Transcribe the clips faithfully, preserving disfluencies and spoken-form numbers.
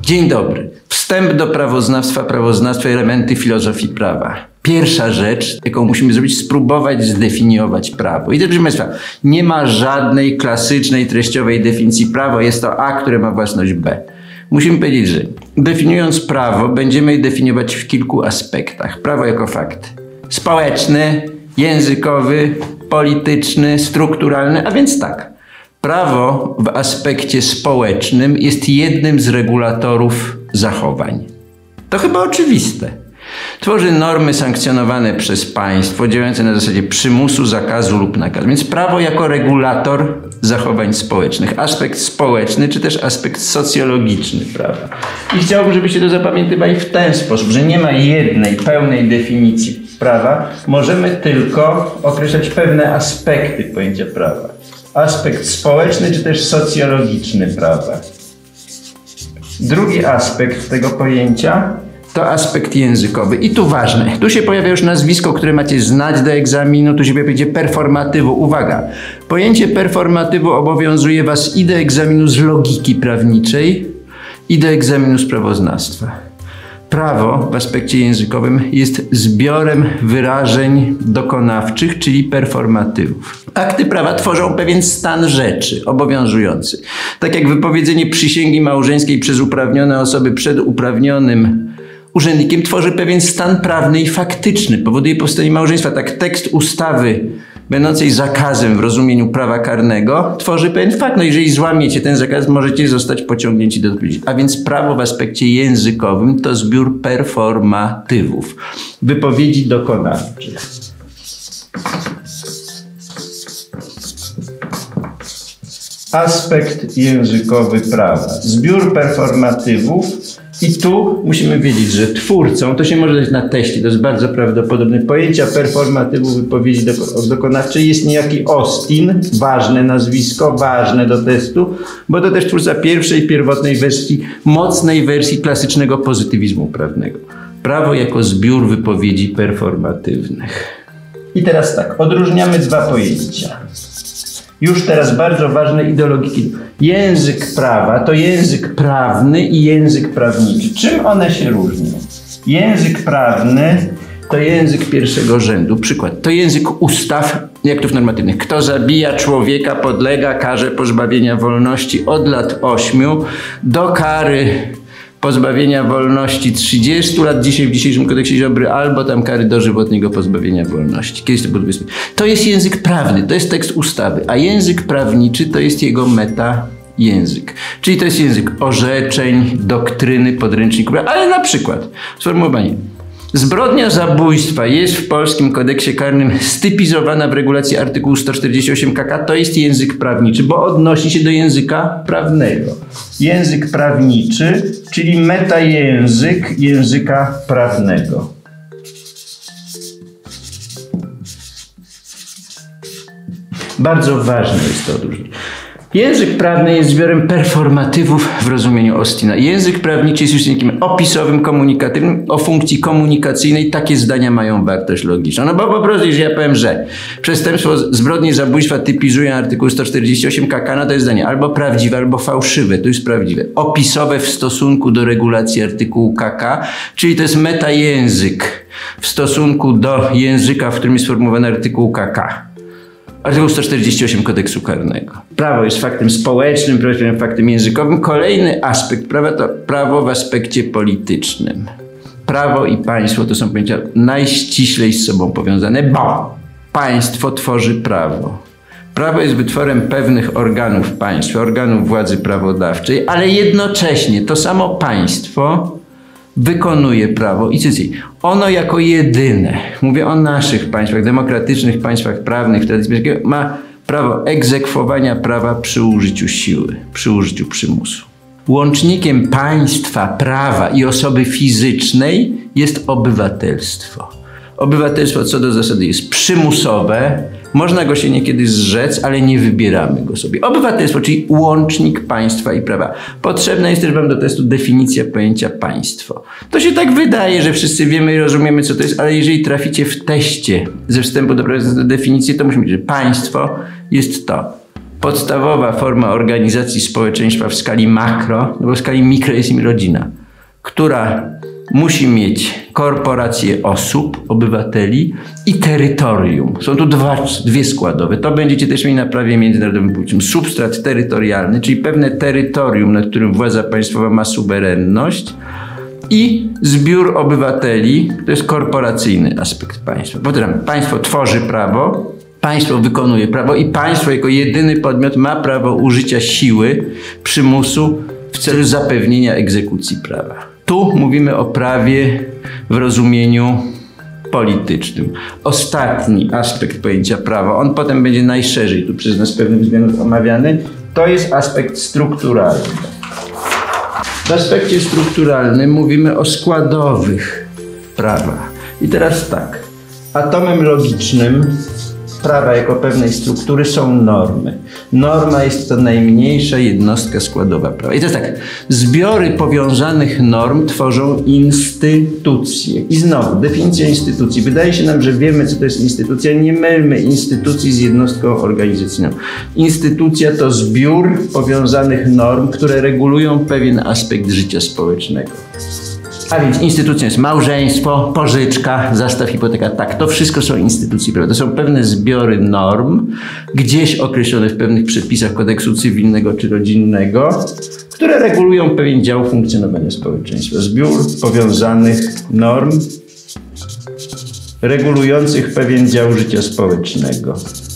Dzień dobry. Wstęp do prawoznawstwa, prawoznawstwa i elementy filozofii prawa. Pierwsza rzecz, jaką musimy zrobić, spróbować zdefiniować prawo. I to, proszę Państwa, nie ma żadnej klasycznej, treściowej definicji prawa. Jest to A, które ma własność B. Musimy powiedzieć, że definiując prawo, będziemy je definiować w kilku aspektach. Prawo jako fakt społeczny, językowy, polityczny, strukturalny, a więc tak. Prawo w aspekcie społecznym jest jednym z regulatorów zachowań. To chyba oczywiste. Tworzy normy sankcjonowane przez państwo, działające na zasadzie przymusu, zakazu lub nakazu. Więc prawo jako regulator zachowań społecznych. Aspekt społeczny, czy też aspekt socjologiczny prawa. I chciałbym, żebyście to zapamiętywali w ten sposób, że nie ma jednej pełnej definicji prawa. Możemy tylko określać pewne aspekty pojęcia prawa. Aspekt społeczny, czy też socjologiczny prawa. Drugi aspekt tego pojęcia to aspekt językowy. I tu ważne, tu się pojawia już nazwisko, które macie znać do egzaminu, tu się pojawia performatywu. Uwaga, pojęcie performatywu obowiązuje Was i do egzaminu z logiki prawniczej, i do egzaminu z prawoznawstwa. Prawo w aspekcie językowym jest zbiorem wyrażeń dokonawczych, czyli performatywów. Akty prawa tworzą pewien stan rzeczy obowiązujący. Tak jak wypowiedzenie przysięgi małżeńskiej przez uprawnione osoby przed uprawnionym urzędnikiem tworzy pewien stan prawny i faktyczny, powoduje powstanie małżeństwa. Tak tekst ustawy będącej zakazem w rozumieniu prawa karnego tworzy pewien fakt. No jeżeli złamiecie ten zakaz, możecie zostać pociągnięci do odpowiedzialności. A więc prawo w aspekcie językowym to zbiór performatywów, wypowiedzi dokonawczych. Aspekt językowy prawa. Zbiór performatywów. I tu musimy wiedzieć, że twórcą, to się może dać na teście, to jest bardzo prawdopodobne, pojęcia performatywu wypowiedzi dokonawczej jest niejaki Austin, ważne nazwisko, ważne do testu, bo to też twórca pierwszej, pierwotnej wersji, mocnej wersji klasycznego pozytywizmu prawnego. Prawo jako zbiór wypowiedzi performatywnych. I teraz tak, odróżniamy dwa pojęcia. Już teraz bardzo ważne ideologiki. Język prawa to język prawny i język prawniczy. Czym one się różnią? Język prawny to język pierwszego rzędu. Przykład. To język ustaw i aktów normatywnych. Kto zabija człowieka, podlega karze pozbawienia wolności od lat ośmiu do kary pozbawienia wolności trzydziestu lat, dzisiaj w dzisiejszym kodeksie Ziobry, albo tam kary dożywotniego pozbawienia wolności. Kiedyś to było dwadzieścia. To jest język prawny, to jest tekst ustawy, a język prawniczy to jest jego meta język. Czyli to jest język orzeczeń, doktryny, podręczników, ale na przykład sformułowanie. Zbrodnia zabójstwa jest w polskim kodeksie karnym stypizowana w regulacji artykułu sto czterdzieści osiem k k. To jest język prawniczy, bo odnosi się do języka prawnego. Język prawniczy, czyli metajęzyk języka prawnego. Bardzo ważne jest to odróżnienie. Język prawny jest zbiorem performatywów w rozumieniu Austina. Język prawniczy jest już językiem opisowym, komunikatywnym. O funkcji komunikacyjnej takie zdania mają wartość logiczną. No bo po prostu, jeżeli ja powiem, że przestępstwo zbrodni zabójstwa typizuje artykuł sto czterdzieści osiem k k, no to jest zdanie albo prawdziwe, albo fałszywe. To jest prawdziwe. Opisowe w stosunku do regulacji artykułu k k, czyli to jest metajęzyk w stosunku do języka, w którym jest sformułowany artykuł k k. Artykuł sto czterdzieści osiem kodeksu karnego. Prawo jest faktem społecznym, prawo jest faktem językowym. Kolejny aspekt prawa to prawo w aspekcie politycznym. Prawo i państwo to są pojęcia najściślej z sobą powiązane, bo państwo tworzy prawo. Prawo jest wytworem pewnych organów państwa, organów władzy prawodawczej, ale jednocześnie to samo państwo wykonuje prawo i cycji. Ono jako jedyne, mówię o naszych państwach, demokratycznych państwach prawnych, ma prawo egzekwowania prawa przy użyciu siły, przy użyciu przymusu. Łącznikiem państwa, prawa i osoby fizycznej jest obywatelstwo. Obywatelstwo co do zasady jest przymusowe, można go się niekiedy zrzec, ale nie wybieramy go sobie. Obywatelstwo, czyli łącznik państwa i prawa. Potrzebna jest też wam do testu definicja pojęcia państwo. To się tak wydaje, że wszyscy wiemy i rozumiemy, co to jest, ale jeżeli traficie w teście ze wstępu do definicję, to musimy powiedzieć, że państwo jest to podstawowa forma organizacji społeczeństwa w skali makro, no bo w skali mikro jest im rodzina, która musi mieć korporację osób, obywateli i terytorium. Są tu dwa, dwie składowe. To będziecie też mieli na prawie międzynarodowym publicznym. Substrat terytorialny, czyli pewne terytorium, nad którym władza państwowa ma suwerenność, i zbiór obywateli, to jest korporacyjny aspekt państwa. Potem państwo tworzy prawo, państwo wykonuje prawo i państwo jako jedyny podmiot ma prawo użycia siły, przymusu w celu zapewnienia egzekucji prawa. Tu mówimy o prawie w rozumieniu politycznym. Ostatni aspekt pojęcia prawa, on potem będzie najszerzej tu przez nas pewnych względów omawiany, to jest aspekt strukturalny. W aspekcie strukturalnym mówimy o składowych prawach. I teraz tak, atomem logicznym prawa jako pewnej struktury są normy. Norma jest to najmniejsza jednostka składowa prawa. I to jest tak, zbiory powiązanych norm tworzą instytucje. I znowu, definicja instytucji. Wydaje się nam, że wiemy, co to jest instytucja. Nie mylmy instytucji z jednostką organizacyjną. Instytucja to zbiór powiązanych norm, które regulują pewien aspekt życia społecznego. A więc instytucją jest małżeństwo, pożyczka, zastaw, hipoteka. Tak, to wszystko są instytucje prawa. To są pewne zbiory norm, gdzieś określone w pewnych przepisach kodeksu cywilnego czy rodzinnego, które regulują pewien dział funkcjonowania społeczeństwa. Zbiór powiązanych norm regulujących pewien dział życia społecznego.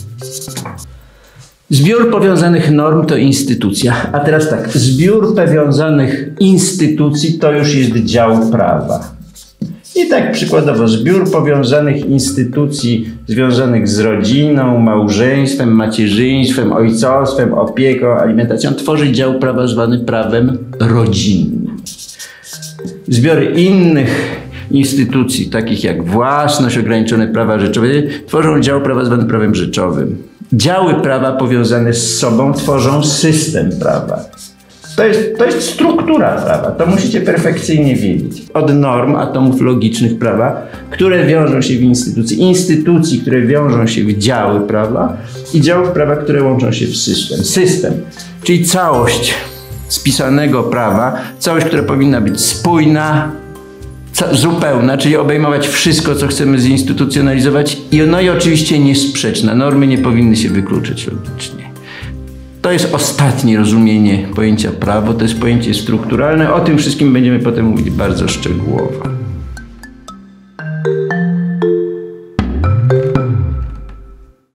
Zbiór powiązanych norm to instytucja. A teraz tak, zbiór powiązanych instytucji to już jest dział prawa. I tak przykładowo, zbiór powiązanych instytucji związanych z rodziną, małżeństwem, macierzyństwem, ojcostwem, opieką, alimentacją tworzy dział prawa zwany prawem rodzinnym. Zbiory innych instytucji, takich jak własność, ograniczone prawa rzeczowe, tworzą dział prawa zwany prawem rzeczowym. Działy prawa powiązane z sobą tworzą system prawa. To jest, to jest struktura prawa. To musicie perfekcyjnie wiedzieć. Od norm, atomów logicznych prawa, które wiążą się w instytucji, instytucji, które wiążą się w działy prawa i działów prawa, które łączą się w system. System, czyli całość spisanego prawa, całość, która powinna być spójna, zupełna, czyli obejmować wszystko, co chcemy zinstytucjonalizować, i no i oczywiście niesprzeczna. Normy nie powinny się wykluczyć logicznie. To jest ostatnie rozumienie pojęcia prawo, to jest pojęcie strukturalne. O tym wszystkim będziemy potem mówić bardzo szczegółowo.